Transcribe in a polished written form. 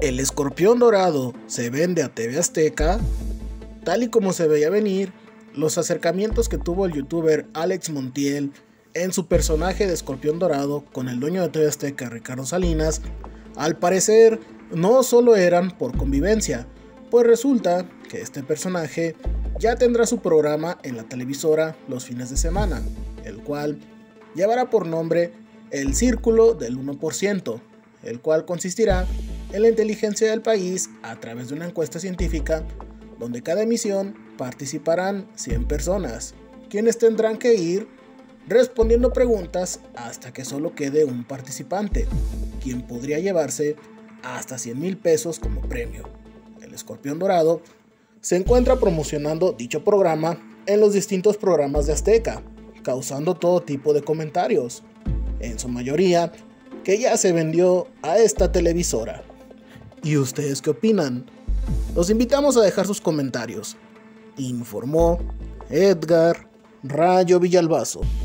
El Escorpión Dorado se vende a TV Azteca. Tal y como se veía venir, los acercamientos que tuvo el youtuber Alex Montiel en su personaje de Escorpión Dorado con el dueño de TV Azteca, Ricardo Salinas, al parecer no solo eran por convivencia, pues resulta que este personaje ya tendrá su programa en la televisora los fines de semana, el cual llevará por nombre El Círculo del 1%, el cual consistirá en la inteligencia del país a través de una encuesta científica donde cada emisión participarán 100 personas, quienes tendrán que ir respondiendo preguntas hasta que solo quede un participante, quien podría llevarse hasta 100,000 pesos como premio. El Escorpión Dorado se encuentra promocionando dicho programa en los distintos programas de Azteca, causando todo tipo de comentarios, en su mayoría que ya se vendió a esta televisora. ¿Y ustedes qué opinan? Los invitamos a dejar sus comentarios. Informó Edgar Rayo Villalbazo.